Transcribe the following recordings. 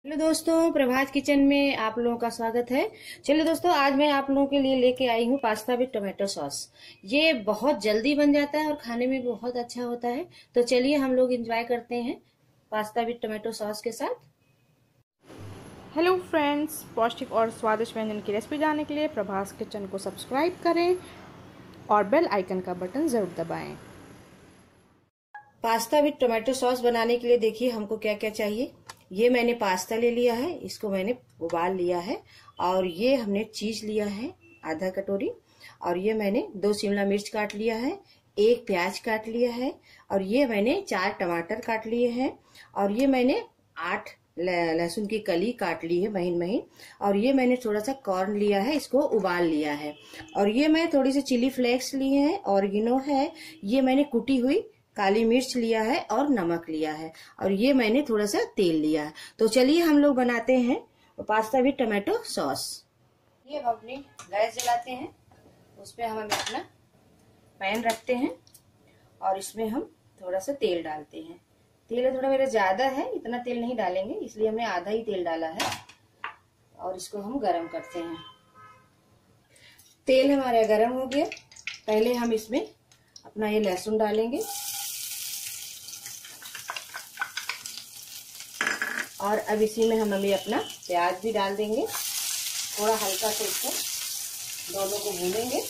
Hello दोस्तों, प्रभात kitchen में आप लोगों का स्वागत है। चलिए दोस्तों, आज मैं आप लोगों के लिए लेके आई हूँ पास्ता विद टोमेटो सॉस। ये बहुत जल्दी बन जाता है और खाने में भी बहुत अच्छा होता है। तो चलिए हम लोग एंजॉय करते हैं पास्ता विद टोमेटो सॉस के साथ। हेलो फ्रेंड्स, पौष्टिक और स्वादिष्ट व्यंजन की रेसिपी जानने के लिए प्रभास किचन को सब्सक्राइब करें और बेल आइकन का बटन ज़रूर दबाएं। पास्ता विद टोमेटो सॉस बनाने के लिए देखिए हमको क्या क्या चाहिए। ये मैंने पास्ता ले लिया है, इसको मैंने उबाल लिया है। और ये हमने चीज लिया है आधा कटोरी। और ये मैंने 2 शिमला मिर्च काट लिया है, 1 प्याज काट लिया है। और ये मैंने 4 टमाटर काट लिए हैं। और ये मैंने 8 लहसुन की कली काट ली है महीन महीन। और ये मैंने थोड़ा सा कॉर्न लिया है, इसको उबाल लिया है। और ये मैं थोड़ी सी चिली फ्लेक्स लिए हैं, ऑरिगेनो है, ये मैंने कुटी हुई काली मिर्च लिया है और नमक लिया है। और ये मैंने थोड़ा सा तेल लिया है। तो चलिए हम लोग बनाते हैं पास्ता विद टोमेटो सॉस। ये हम अपनी गैस जलाते हैं, उस पर हम अपना पैन रखते हैं और इसमें हम थोड़ा सा तेल डालते हैं। तेल थोड़ा मेरा ज्यादा है, इतना तेल नहीं डालेंगे, इसलिए हमने आधा ही तेल डाला है। और इसको हम गरम करते हैं। तेल हमारा गरम हो गया। पहले हम इसमें अपना ये लहसुन डालेंगे और अब इसी में हम अभी अपना प्याज भी डाल देंगे। थोड़ा हल्का से इसको दोनों को भूनेंगे।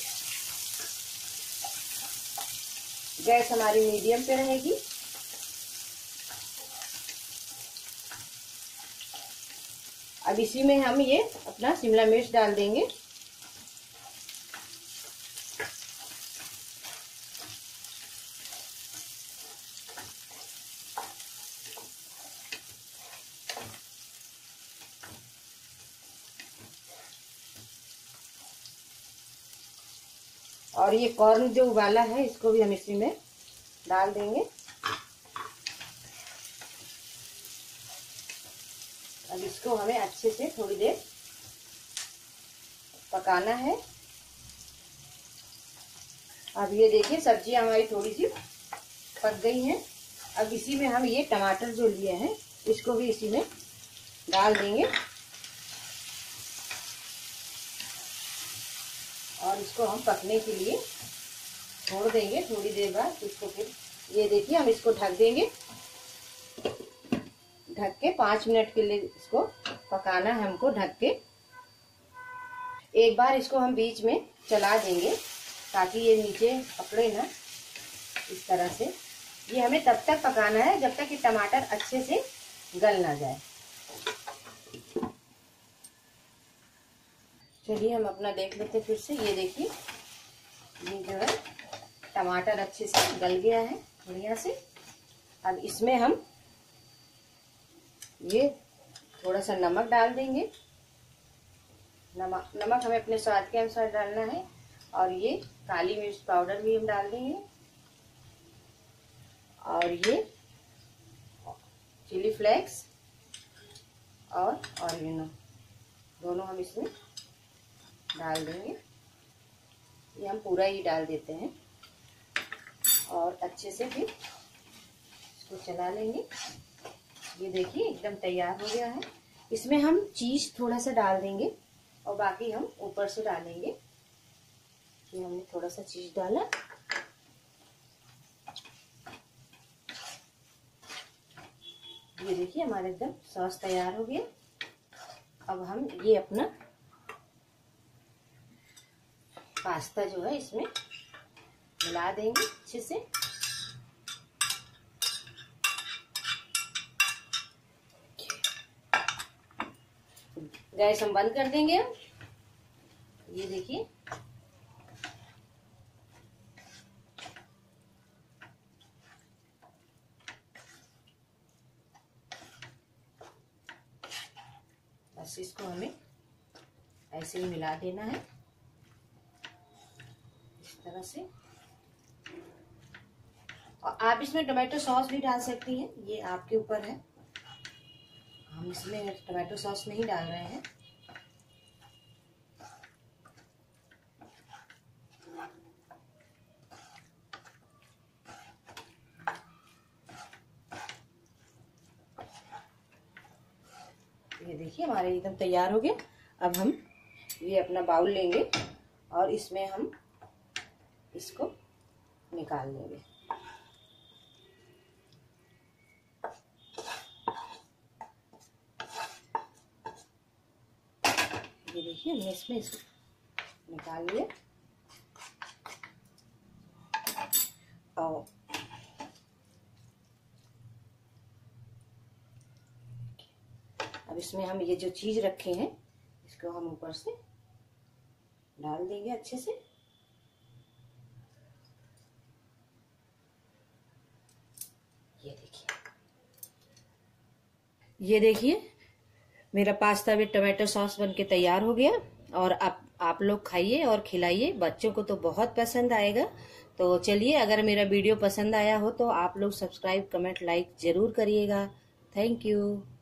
गैस हमारी मीडियम पे रहेगी। अब इसी में हम ये अपना शिमला मिर्च डाल देंगे। और ये कॉर्न जो उबाला है इसको भी हम इसी में डाल देंगे। अब इसको हमें अच्छे से थोड़ी देर पकाना है। अब ये देखिए सब्जियां हमारी थोड़ी सी पक गई हैं। अब इसी में हम ये टमाटर जो लिए हैं इसको भी इसी में डाल देंगे और इसको हम पकने के लिए छोड़ देंगे। थोड़ी देर बाद इसको फिर ये देखिए हम इसको ढक देंगे। ढक के 5 मिनट के लिए इसको पकाना है हमको ढक के। एक बार इसको हम बीच में चला देंगे ताकि ये नीचे पकड़े ना, इस तरह से। ये हमें तब तक पकाना है जब तक कि टमाटर अच्छे से गल ना जाए। चलिए हम अपना देख लेते फिर से। ये देखिए ये जो है टमाटर अच्छे से गल गया है बढ़िया से। अब इसमें हम ये थोड़ा सा नमक डाल देंगे। नमक हमें अपने स्वाद के अनुसार डालना है। और ये काली मिर्च पाउडर भी हम डाल देंगे। और ये चिली फ्लेक्स और ऑरिगेनो दोनों हम इसमें डाल देंगे। ये हम पूरा ही डाल देते हैं और अच्छे से फिर इसको चला लेंगे। ये देखिए एकदम तैयार हो गया है। इसमें हम चीज थोड़ा सा डाल देंगे और बाकी हम ऊपर से डालेंगे। ये हमने थोड़ा सा चीज डाला। ये देखिए हमारा एकदम सॉस तैयार हो गया। अब हम ये अपना पास्ता जो है इसमें मिला देंगे अच्छे से। गैस हम बंद कर देंगे अब। ये देखिए बस इसको हमें ऐसे ही मिला देना है इस तरह से। और आप इसमें टोमेटो सॉस भी डाल सकती हैं, ये आपके ऊपर है। हम इसमें टोमेटो सॉस नहीं डाल रहे हैं। ये देखिए हमारे एकदम तैयार हो गया। अब हम ये अपना बाउल लेंगे और इसमें हम इसको निकाल लेंगे। ये देखिए हमने इसमें इसको निकाल लिया। और अब इसमें हम ये जो चीज रखे हैं इसको हम ऊपर से डाल देंगे अच्छे से। ये देखिए मेरा पास्ता विद टोमेटो सॉस बनके तैयार हो गया। और आप लोग खाइए और खिलाइए, बच्चों को तो बहुत पसंद आएगा। तो चलिए, अगर मेरा वीडियो पसंद आया हो तो आप लोग सब्सक्राइब, कमेंट, लाइक जरूर करिएगा। Thank you.